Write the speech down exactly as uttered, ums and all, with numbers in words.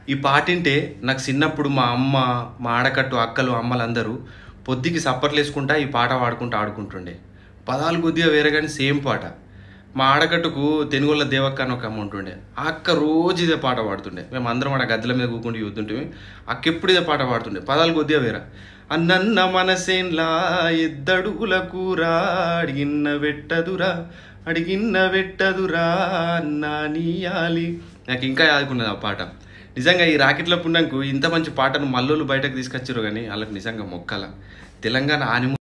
ఈ పాట వింటే నాకు చిన్నప్పుడు మా అమ్మ, మా ఆడకట్టు అక్కలు, అమ్మలందరూ పొద్దుకి సప్పట్లు వేసుకుంటా ఈ పాట పాడుకుంటూ ఆడుకుంటుండే. పదాలు కొద్దిగా వేరే కానీ సేమ్ పాట. మా ఆడకట్టుకు తెనుగోళ్ళ దేవక్క అని ఒక అమ్మ ఉంటుండే. ఆ అక్క రోజు ఇదే పాట పాడుతుండే. మేము అందరం ఆడ గద్దెల మీద కూకుంటూ చూస్తుంటే అక్క ఎప్పుడు ఇదే పాట పాడుతుండే. పదాలు కొద్దిగా వేరే. అన్నన్న మనసేన్లా ఎద్దడుగుల కూర అడిగిన్న వెట్టదురా అడిగిన్న వెట్టదురా అన్నా నీయాలి. నాకు ఇంకా యాదుకున్నది ఆ పాట. నిజంగా ఈ రాకెట్ల పుణ్యంకు ఇంత మంచి పాటను మల్లోళ్ళు బయటకు తీసుకొచ్చారు కానీ వాళ్ళకి నిజంగా మొక్కల తెలంగాణ ఆని